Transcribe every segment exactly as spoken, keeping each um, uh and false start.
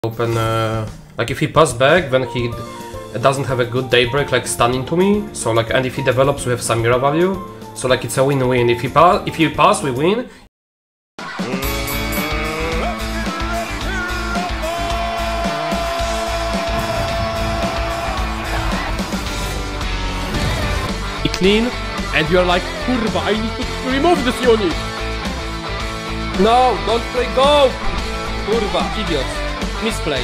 open, uh, like if he pass back, then he doesn't have a good daybreak, like stunning to me. So like, and if he develops, we have Samira value. So like, it's a win-win. If he pass, if he pass, we win. Clean, and you're like, kurwa, I need to remove this unit. No, don't play go. Kurwa, idiots. Misplay.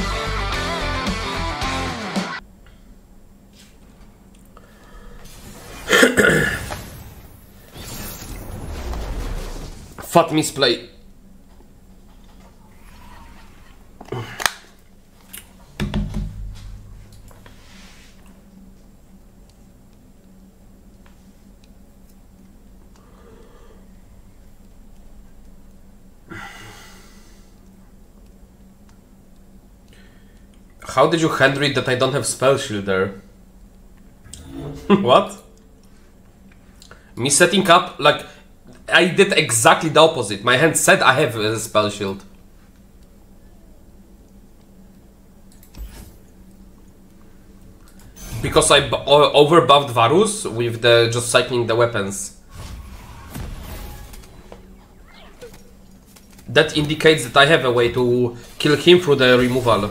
Fat misplay. How did you hand read that I don't have spell shield there? What? Me setting up, like, I did exactly the opposite. My hand said I have a spell shield. Because I overbuffed Varus with the just cycling the weapons. That indicates that I have a way to kill him through the removal.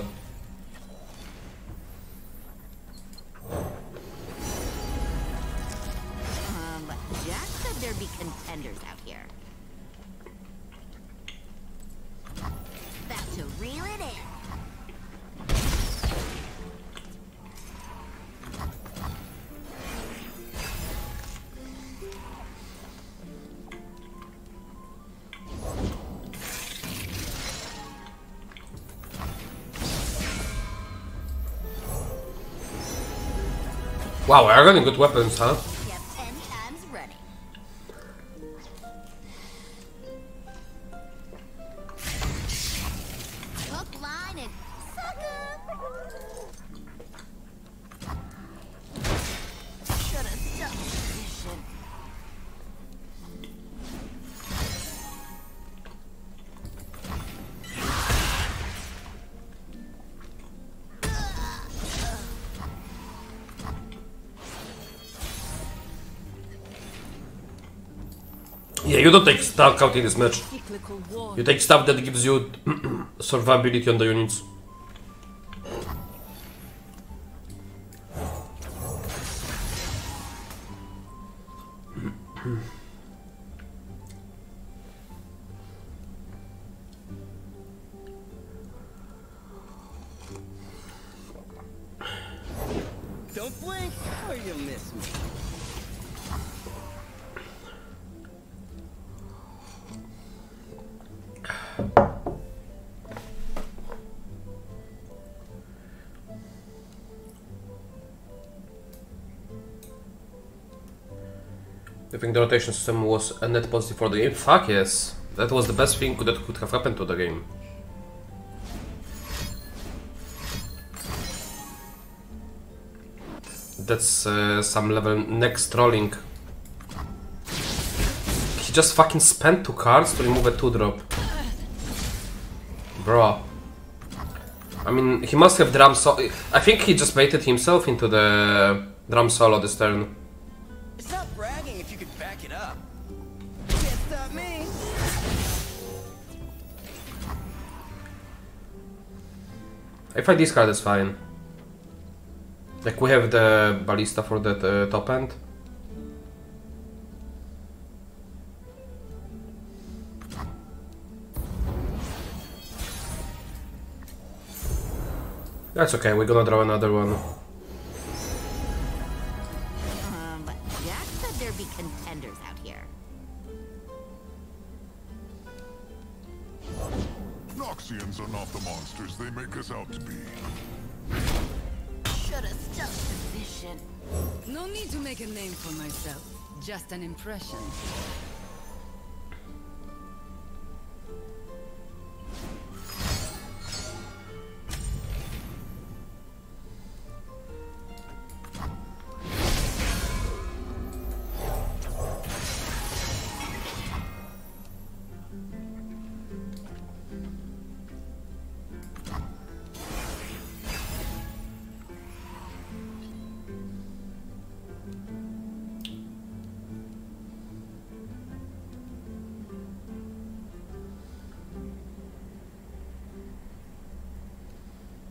Wow, we're getting good weapons, huh? Yeah, you don't take stuff out in this match. You take stuff that gives you survivability on the units. Don't blink or you'll miss me. I think the rotation system was a net positive for the game. Fuck yes, that was the best thing that could have happened to the game. That's uh, some level next trolling. He just fucking spent two cards to remove a two drop. Bro. I mean, he must have drum solo. I think he just baited himself into the drum solo this turn. It's not bragging if you could back it up. Can't stop me. If I discard, it's fine. Like, we have the ballista for that uh, top end. That's okay, we're gonna draw another one. Um, Jack said there'd be contenders out here. Noxians are not the monsters they make us out to be. Should've stuck position. No need to make a name for myself. Just an impression.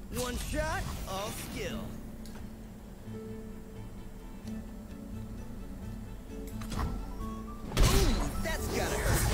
One shot, all skill. Ooh, that's gotta hurt.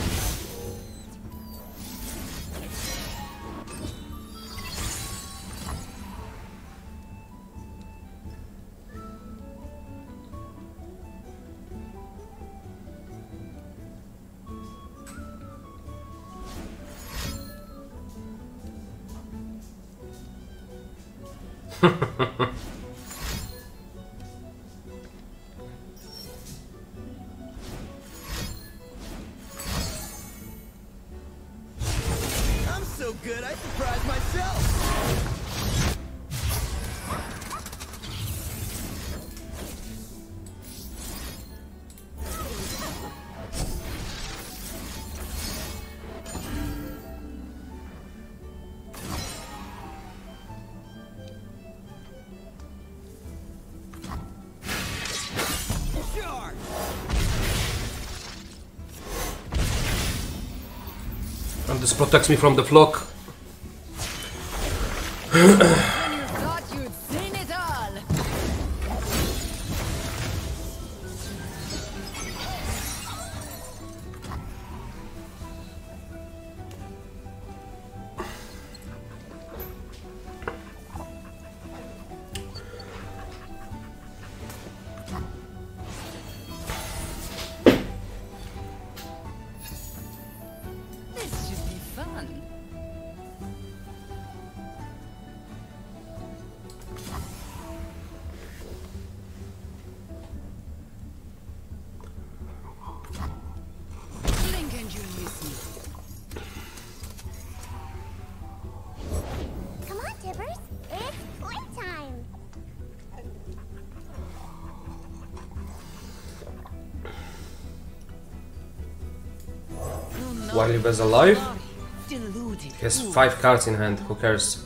I'm so good, I surprised myself. Charge! And this protects me from the flock. When you thought you'd seen it all. This should be fun. Blink and you'll miss me. Come on, Tibbers. It's playtime. While he was alive, Deluded. he has five cards in hand. Who cares?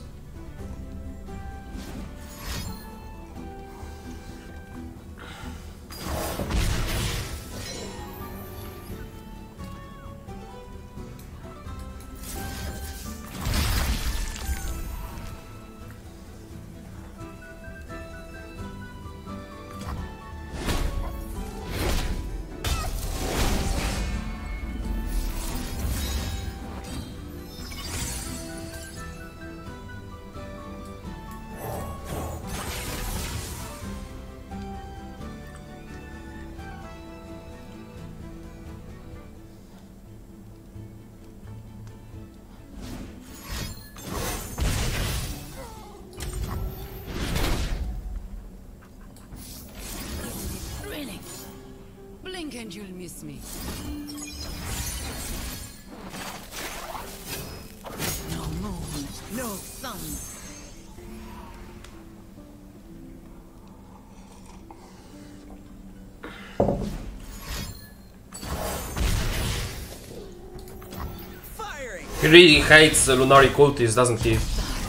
Thrilling. Blink and you'll miss me. No moon, no sun. Firing! He really hates the Lunari cultists, doesn't he?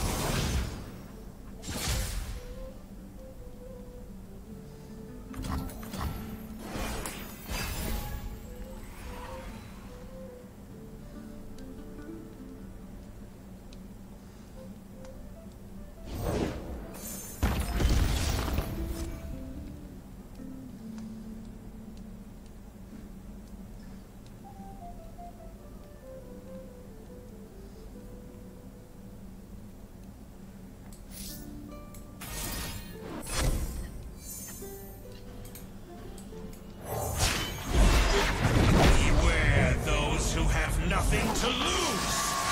Beware those who have nothing to lose!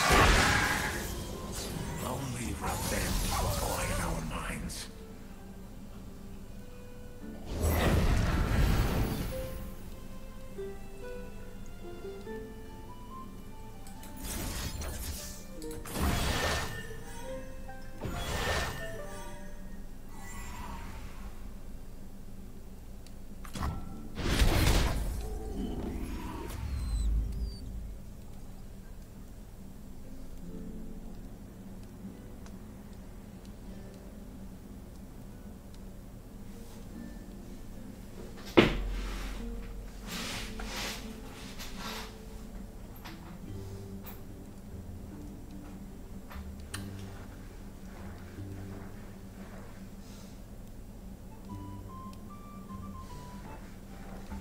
Only revenge will quiet our minds.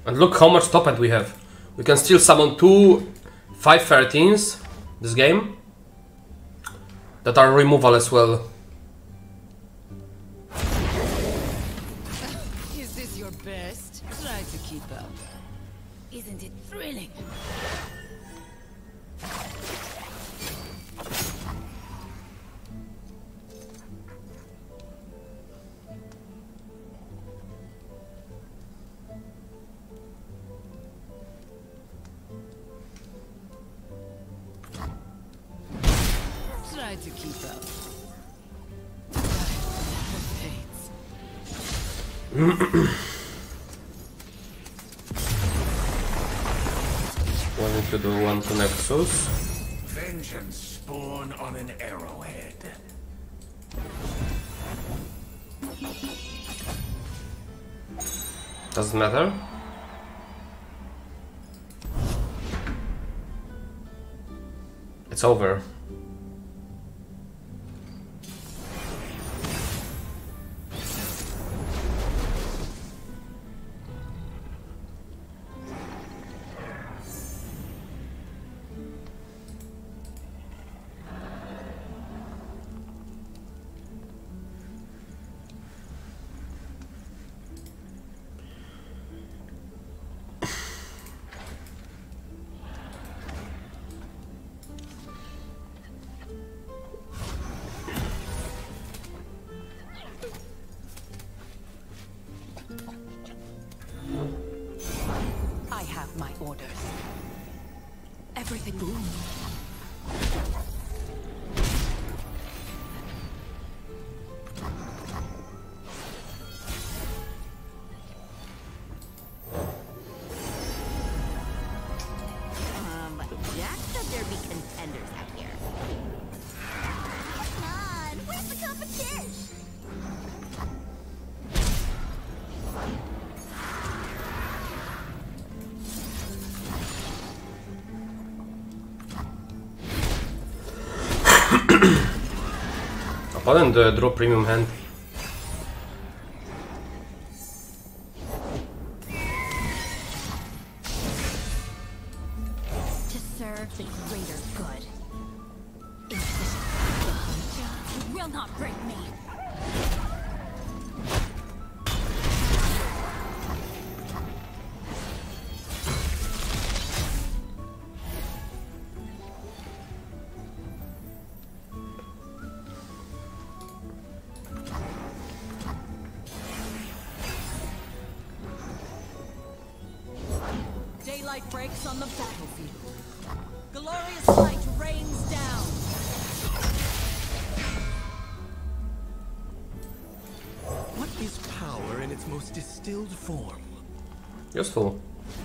And look how much top end we have. We can still summon two five thirteens this game that are removal as well. Is this your best? Try to keep up. Isn't it thrilling? Try to keep up. Fates. Wanting to do one to Nexus. Vengeance spawn on an arrowhead. Doesn't matter. It's over. I have my orders. Everything boom. Um, Jack said there'd be contenders out here. Come on, where's the competition? Opponent uh, draw premium hand. To serve the greater good. Insist. The hunter will not break me. Daylight breaks on the battlefield. Glorious light rains down. What is power in its most distilled form? Useful.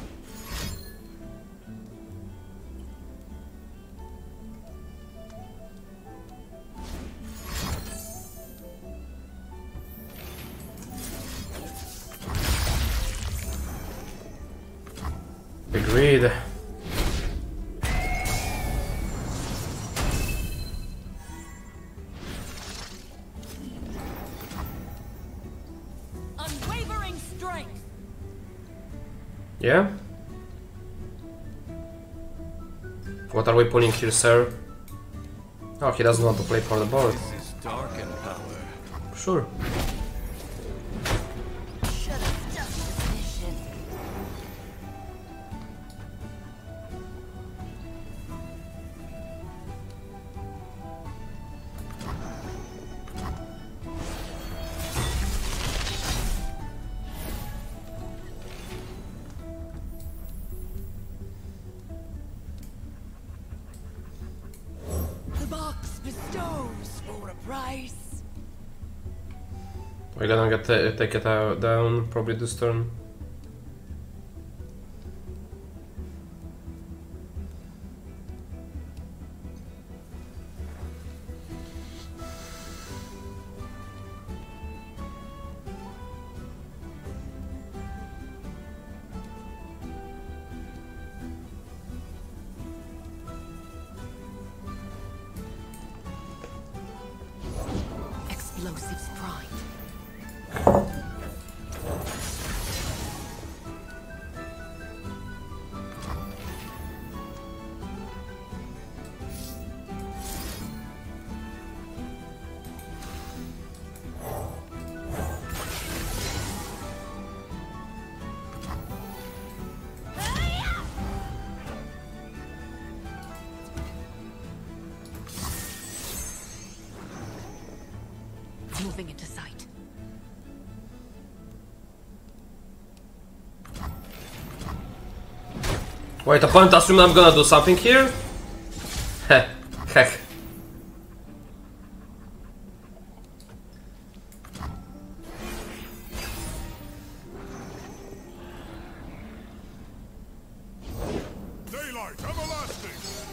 Agreed. Unwavering strength. Yeah? What are we pulling here, sir? Oh, he doesn't want to play for the board. This is darkened power. Sure. Should have done this mission. The box bestows for a price. We're gonna get ta take it out down probably this turn. Explosives prime. Enemies moving into sight. Wait, opponent assume I'm gonna do something here? Heh, heck. Daylight, everlasting!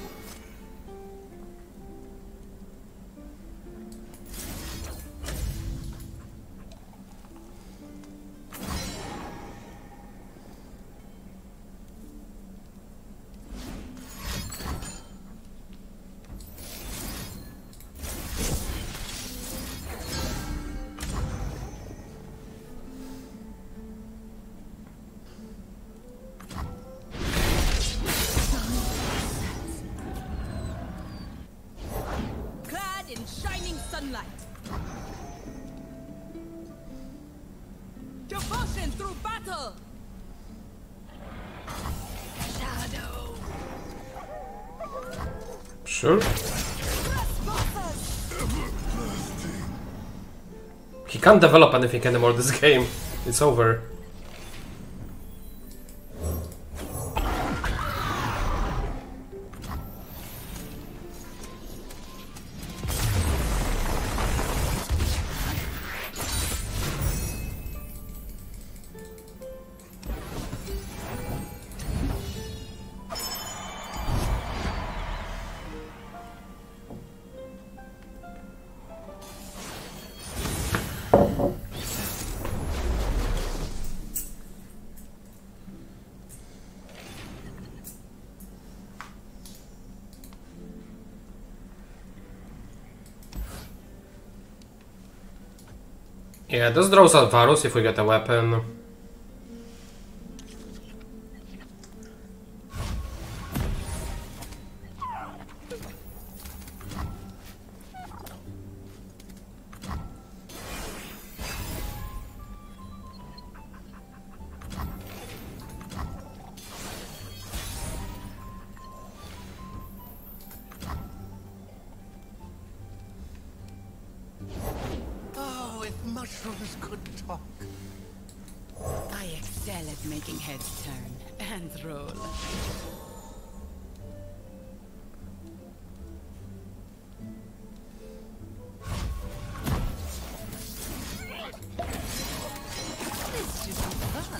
Devotion through battle! Shadow! Sure. He can't develop anything anymore this game. It's over. Yeah, this draws Alvarus if we get a weapon. Mushrooms could talk. I excel at making heads turn and roll. This should be fun.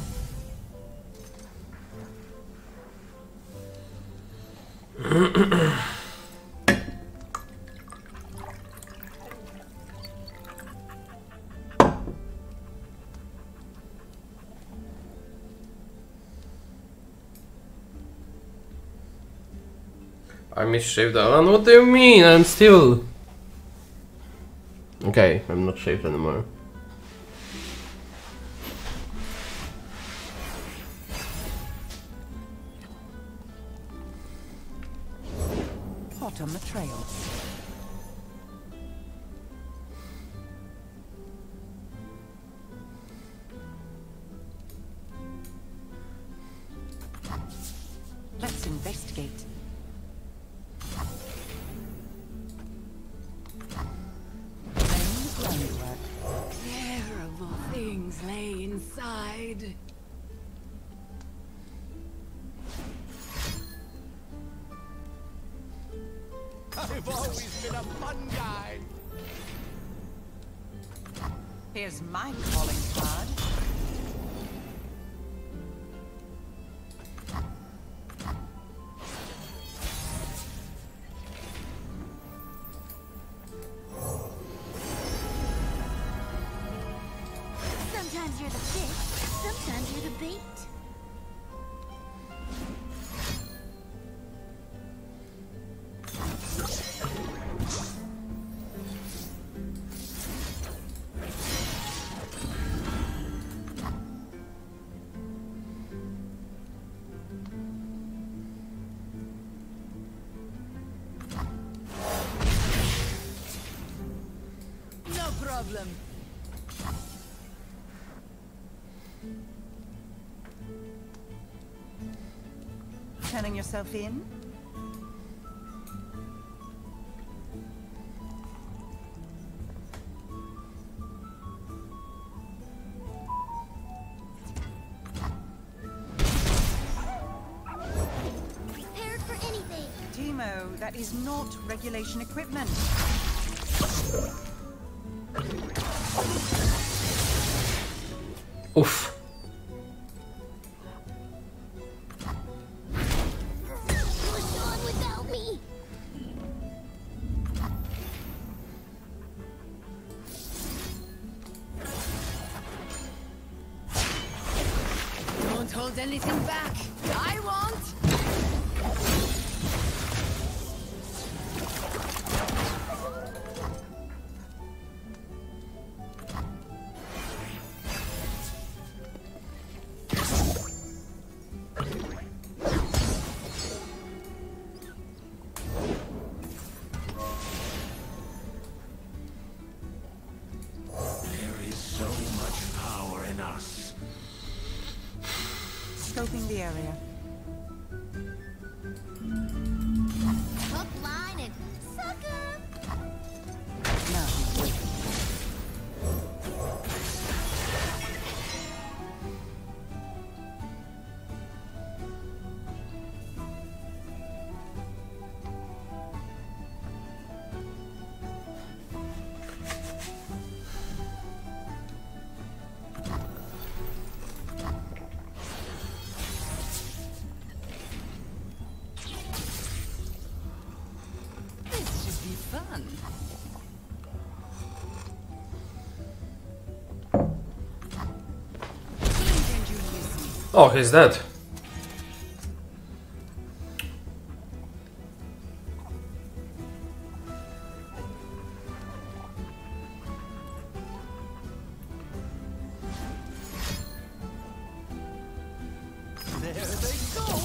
I misshaved Alan. What do you mean? I'm still... Okay, I'm not shaved anymore. Hot on the trail. Let's investigate. Terrible things lay inside. I've always been a fun guy. Here's my calling card. Sometimes you're the fish, sometimes you're the bait. No problem. Turning yourself in? that is not regulation equipment. Oof. Push on without me. Don't hold anything back. I won't. Scoping the area. Hook, line, and sucker. Now he's waiting. Fun. Oh, he's dead. There they go.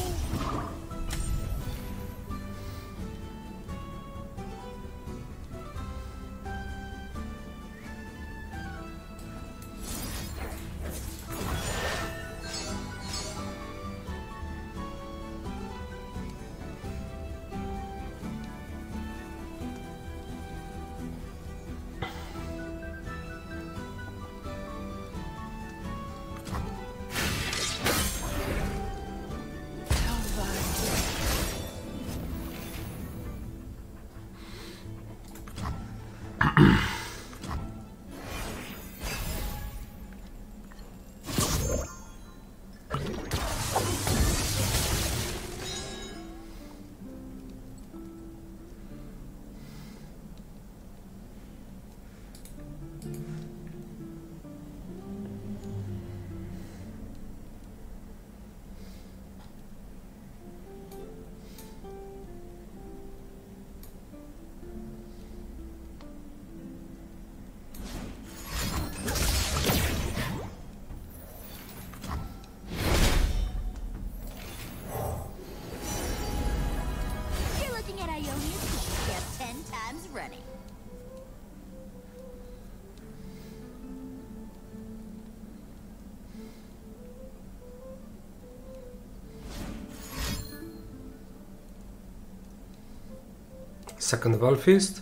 Running. Second Valfist.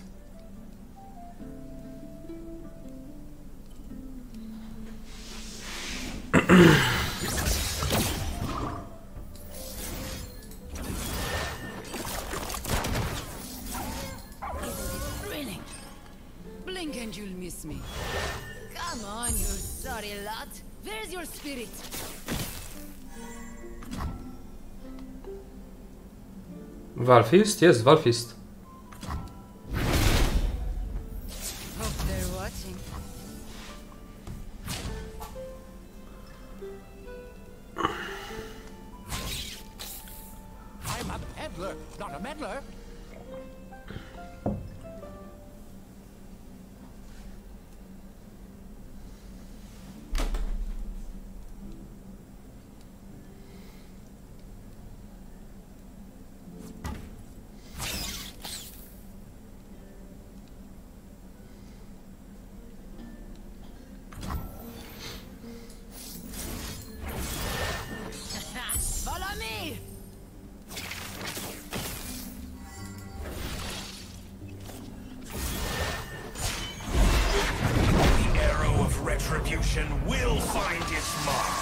Blink and you'll miss me. Come on, you sorry lot. Where's your spirit? Valfist? Yes, Valfist. Hope they're watching. I'm a peddler, not a meddler. Follow me! The arrow of retribution will find its mark.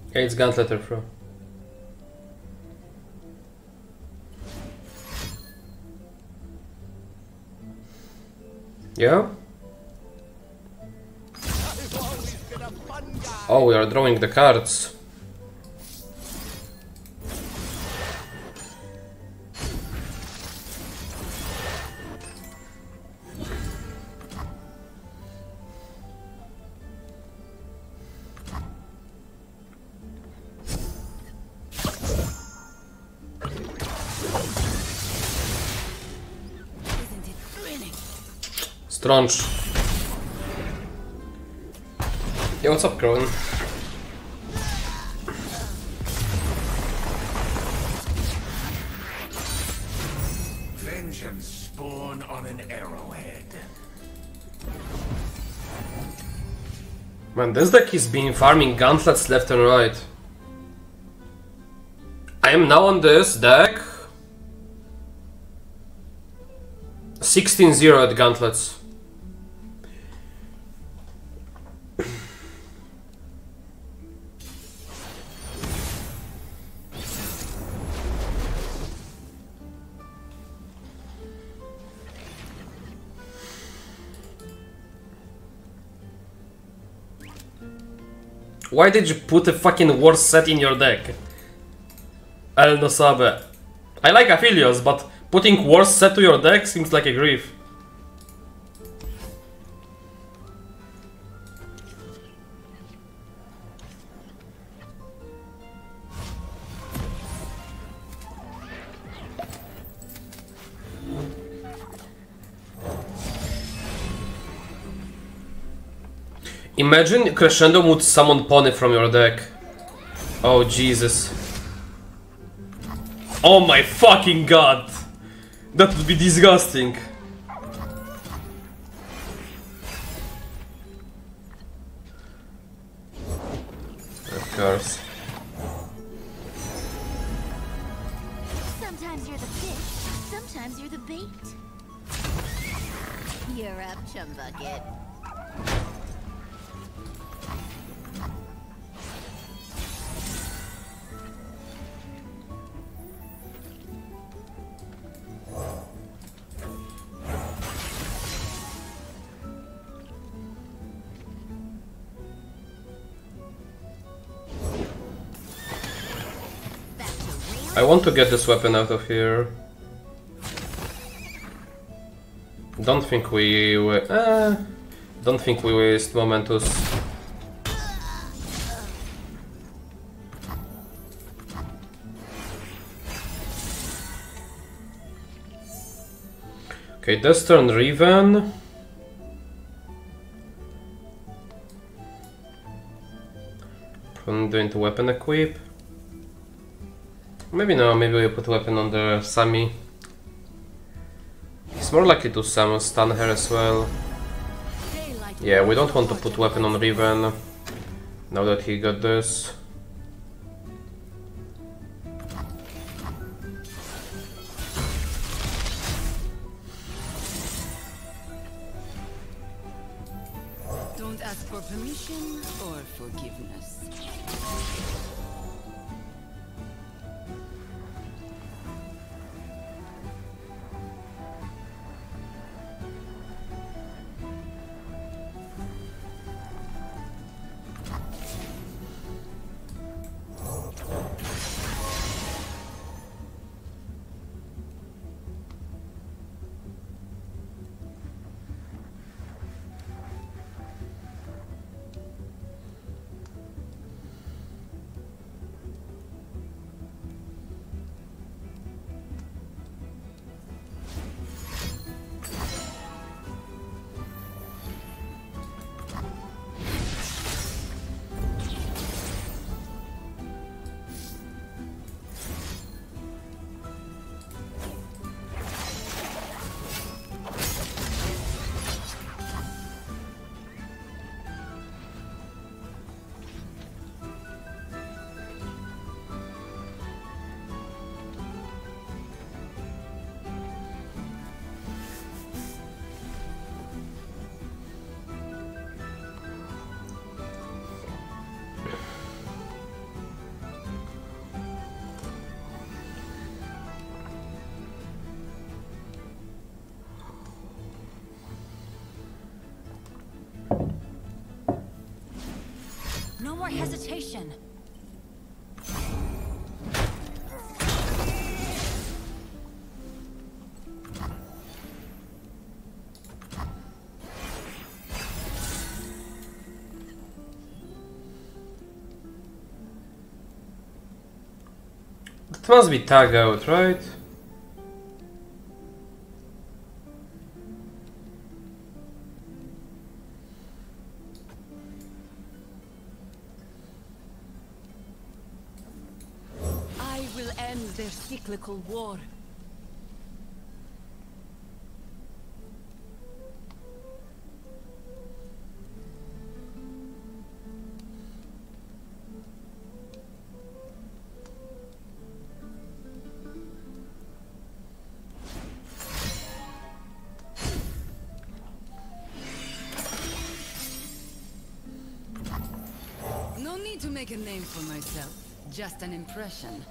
Yeah, it's Gauntleter Throw. Yeah? Oh, we are drawing the cards. Strange. Yo, what's up, Crowan? Vengeance spawn on an arrowhead. Man, this deck is been farming gauntlets left and right. I am now on this deck. sixteen zero at gauntlets. Why did you put a fucking worse set in your deck? El Nosabe. I like Aphelios, but putting worse set to your deck seems like a grief. Imagine Crescendo would summon Pony from your deck. Oh Jesus. Oh my fucking god! That would be disgusting. Of course. Sometimes you're the fish, sometimes you're the bait. You're up, chum bucket. I want to get this weapon out of here. Don't think we... Uh, don't think we waste Momentus. Okay, this turn Riven. From doing the weapon equip. Maybe no, maybe we put weapon on the Sammy. He's more likely to summon stun her as well. Yeah, we don't want to put weapon on Riven now that he got this. Don't ask for permission or forgiveness. more hesitation. It must be tag out, right? I will end their cyclical war. No need to make a name for myself, just an impression.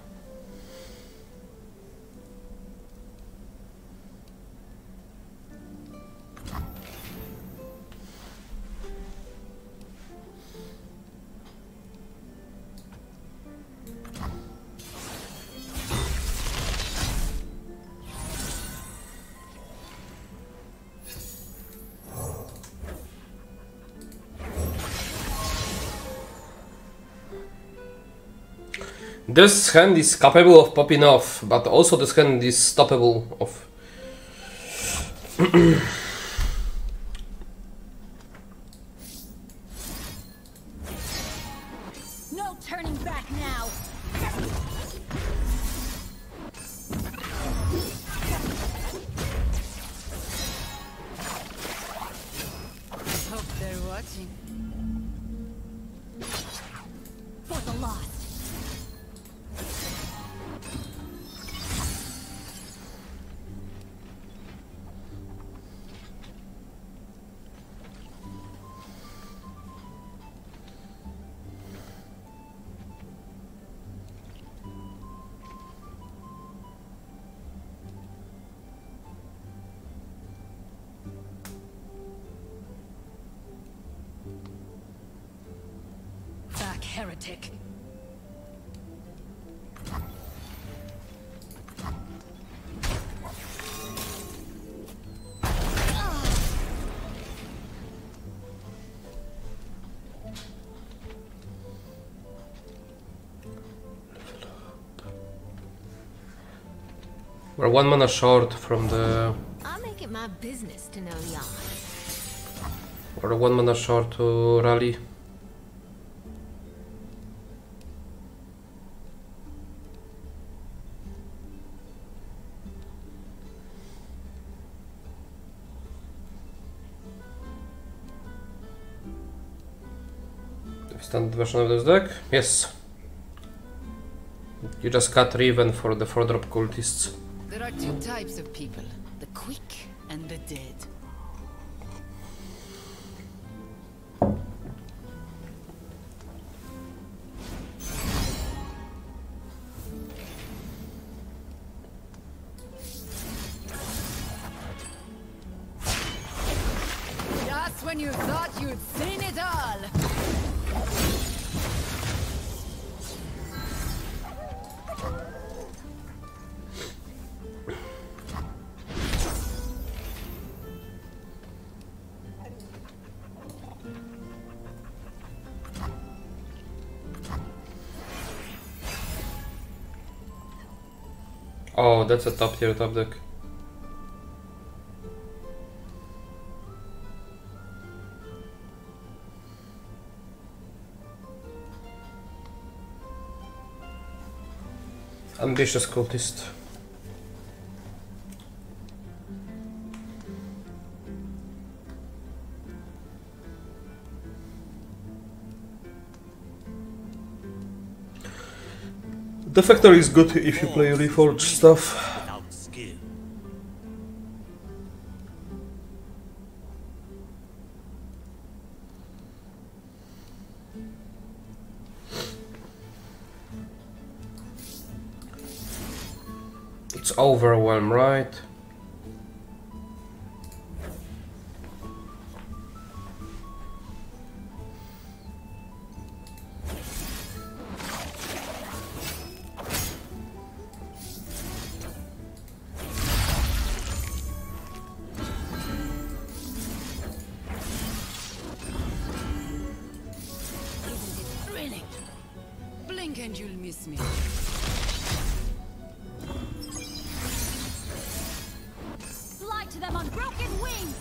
This hand is capable of popping off, but also this hand is stoppable of. No turning back now. Hope they're watching. For the lost. Back, heretic. We're one mana short from the. I'll make it my business to know y'all. We're one mana short to rally. Standard version of this deck? Yes. You just cut Riven for the four drop cultists. There are two types of people, the quick and the dead. Just when you thought you'd seen it all! Oh, that's a top tier top deck. Ambitious cultist. The factory is good if you play Reforged stuff. Without skill. It's Overwhelm, right? and you'll miss me. Fly to them on broken wings!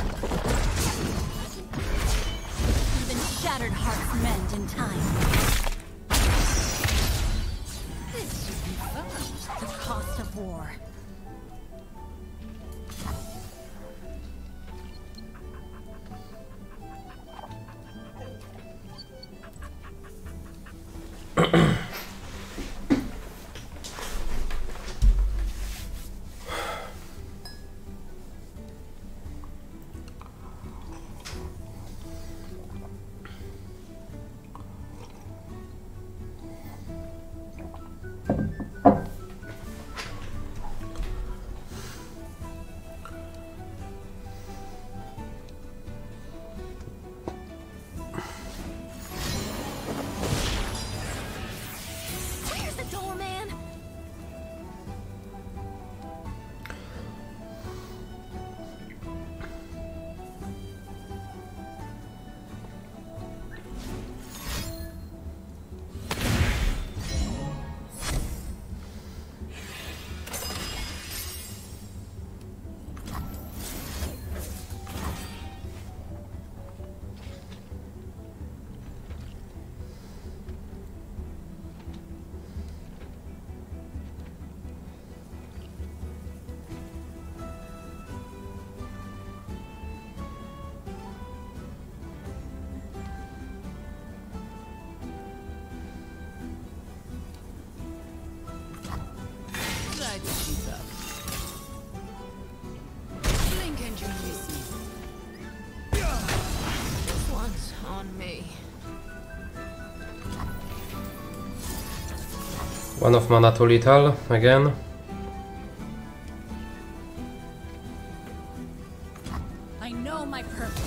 Even shattered hearts mend in time. This should be fun. The cost of war. Where's the door, man? Try to keep up. Blink and you'll miss me. This one's on me. One of mana too little again. I know my purpose.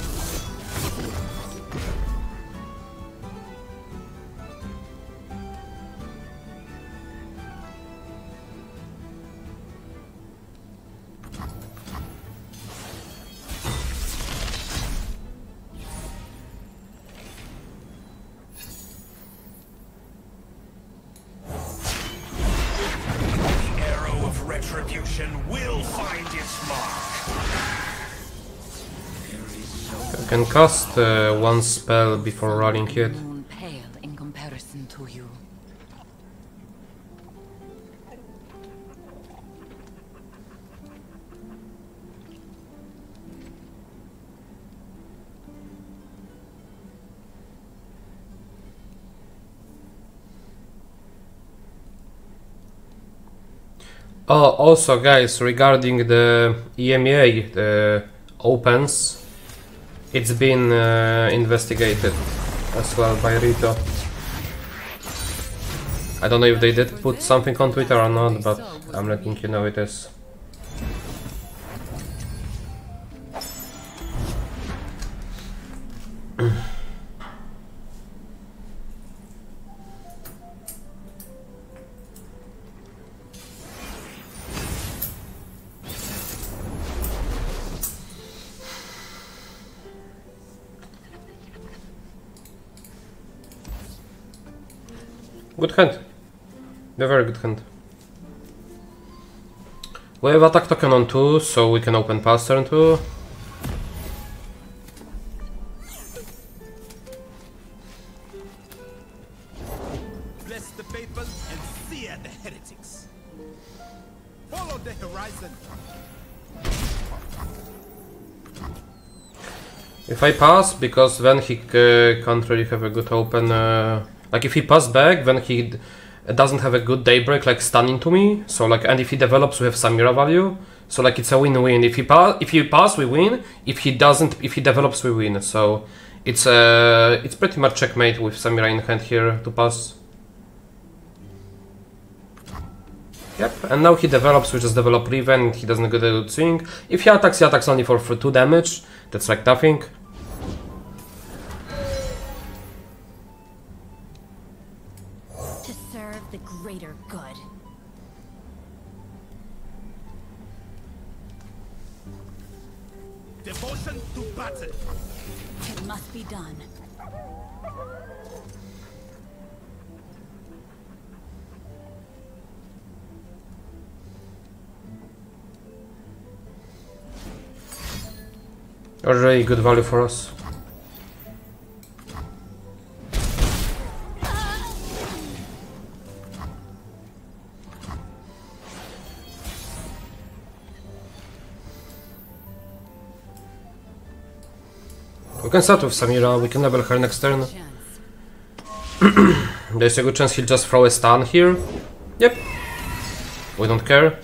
The arrow of retribution will find its mark. There is so You can cast uh, one spell before running it. Moon pale in comparison to you. Oh, also guys, regarding the E M E A the opens, it's been uh, investigated as well by Rito. I don't know if they did put something on Twitter or not, but I'm letting you know it is. Good hand. A very good hand. We have attack token on two, so we can open pass turn two. Bless the faithful and sear the heretics. Follow the horizon. If I pass, because then he uh, can't really have a good open. Uh, like if he pass back, then he d doesn't have a good daybreak, like stunning to me. So like, and if he develops, we have Samira value. So like it's a win-win. If he pass, if he pass, we win. If he doesn't, if he develops, we win. So it's uh, it's pretty much checkmate with Samira in hand here to pass. Yep, and now he develops, we just develop Riven, he doesn't get a good swing. If he attacks, he attacks only for, for two damage. That's like nothing. To serve the greater good. Devotion to battle. It must be done. A really good value for us. We can start with Samira, we can level her next turn. There's a good chance he'll just throw a stun here. Yep. We don't care.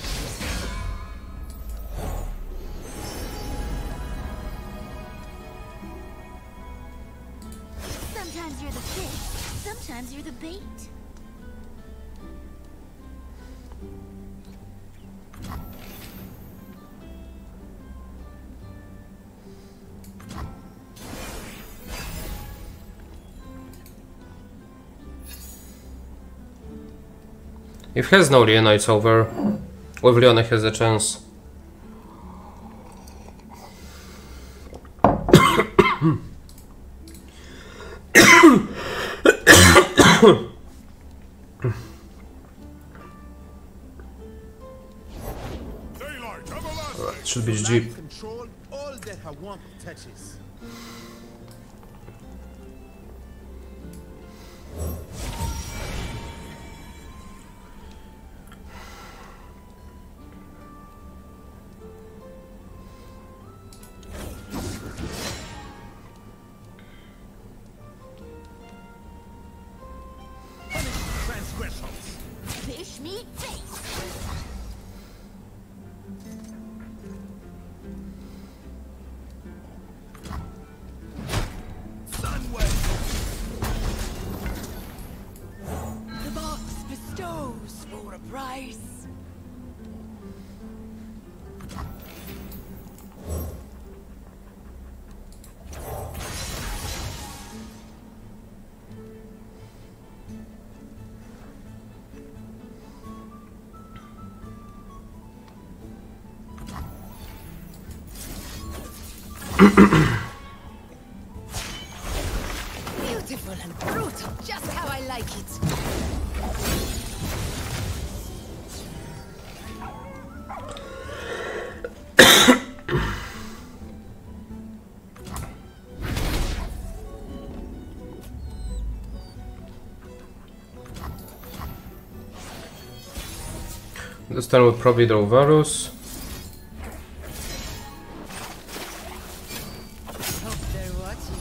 Sometimes you're the fish, sometimes you're the bait. If he has no Leona, it's over. With Leona, he has a chance. Alright, should be G G. Control all that Hawamp touches. Fish meat face. The box bestows for a price. Beautiful and brutal, just how I like it. This time we'll probably draw Varus. Hope they're watching.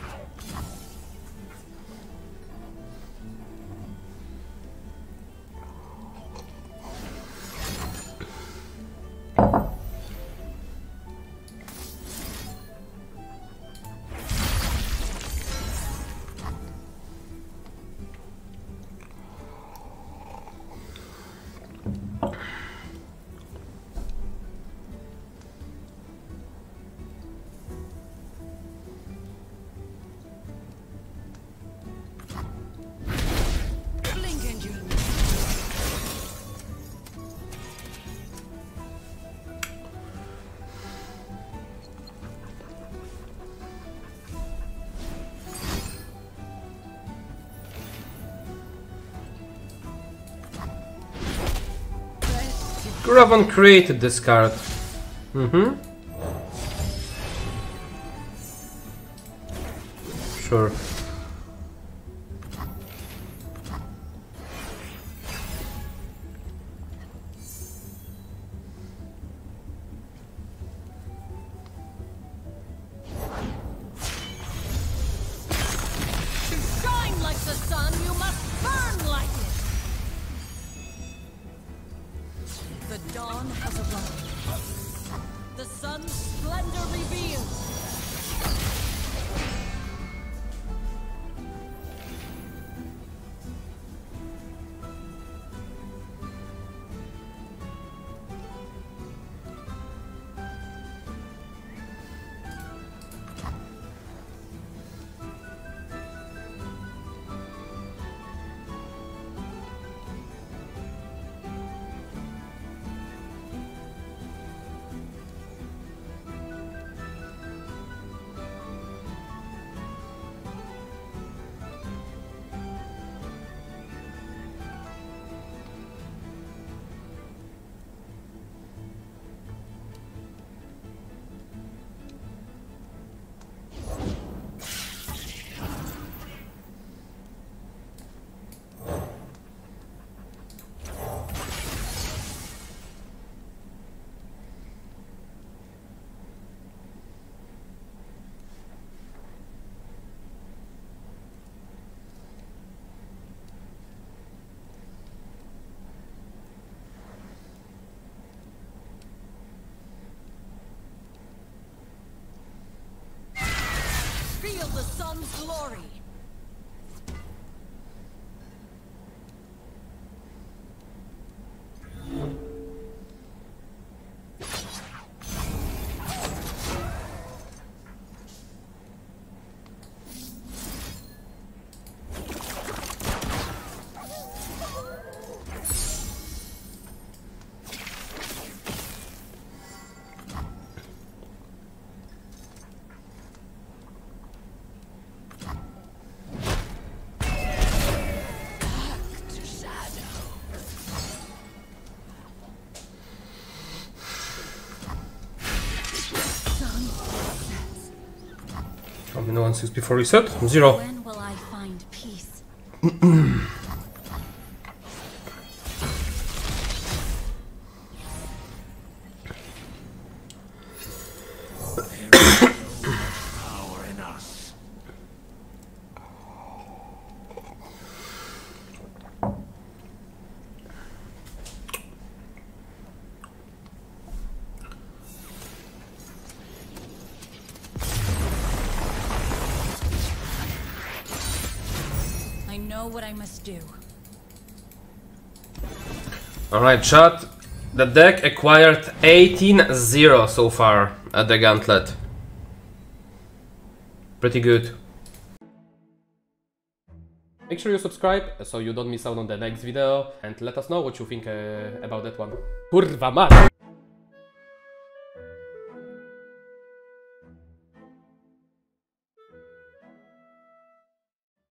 Blink and you'll miss. Graven created this card. Mm-hmm. Sure. To shine like the sun, you must burn like it. The dawn has arrived. The sun's splendor revealed. the sun's glory. How many ones is before reset? Zero. When will I find peace? Power in us. I know what I must do. Alright, chat. The deck acquired eighteen zero so far at the Gauntlet. Pretty good. Make sure you subscribe so you don't miss out on the next video and let us know what you think uh, about that one. Kurwa mać!